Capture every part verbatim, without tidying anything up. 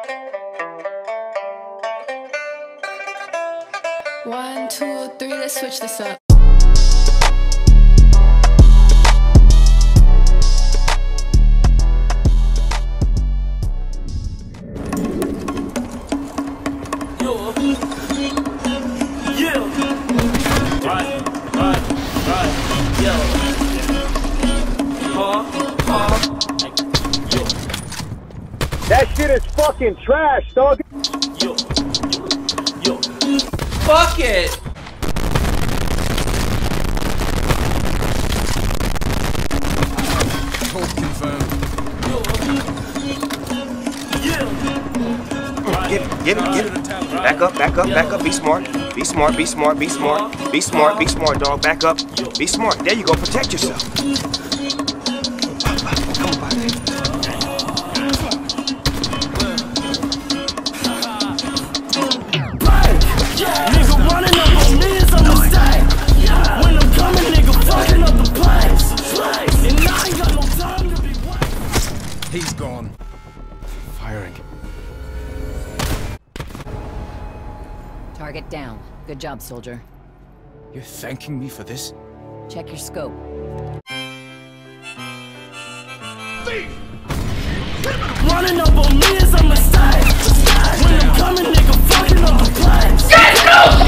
One, two, three, let's switch this up. That shit is fucking trash, dog. Yo, yo, yo. Fuck it! Code confirmed. Get it, get it, get it. Back up, back up, back up. Be smart. Be smart, be smart, be smart. Be smart, be smart, dog. Back up. Be smart. There you go. Protect yourself. Come on, buddy. He's gone. Firing. Target down. Good job, soldier. You're thanking me for this? Check your scope. Thief! Running up on me is a mistake. When I'm coming, nigga, fucking up the place. Get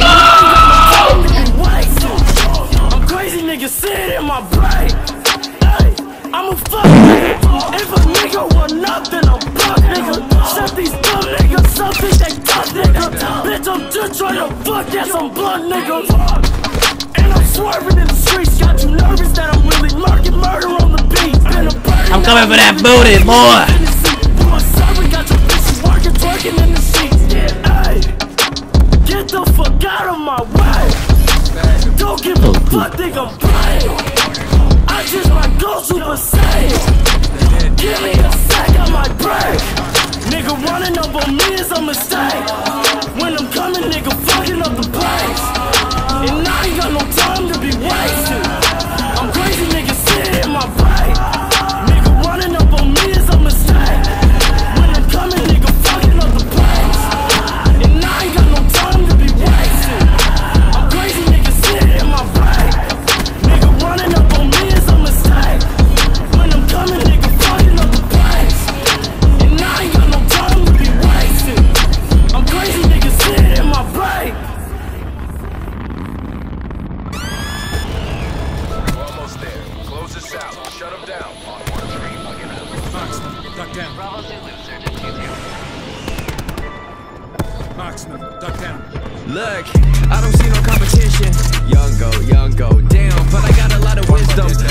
go! I'm crazy, nigga, sit in my brain. Hey, I'm a fuck nigga. If a nigga want up, then I'm fuck nigga. Shut these dumb niggas, something they tough nigga. Bitch, I'm just trying to fuck, yes, I'm blunt nigga. And I'm swerving in the streets, got you nervous that I'm really murking murder on the beat. I'm coming for that booty, boy. Got your bitches working, twerking in the sheets. Hey, get the fuck out of my way. Don't give a fuck, think I'm playing. I just might go super saiyan. Give me a sec, I might break. Nigga running up on me is a mistake. When I'm coming, nigga fucking up the place. And I ain't got no time to be wasted. I'm crazy, nigga, sit in my brain. Nigga running up on me is a mistake. When I'm coming, nigga fucking up the place. And I ain't got no time to be wasted. I'm crazy, nigga, sit in my brain. Nigga running up on me is a mistake. When I'm coming, nigga fucking up the place. And I ain't got no time to be wasted. I'm crazy, nigga, sit in my brain. Almost there. Close this out. Shut him down. On one three, plug it up. Marksman, duck down. Bravo Zulu, Surgeon two two. Marksman, duck down. Look, I don't see no competition. Young go, young go, damn, but I got a lot of wisdom.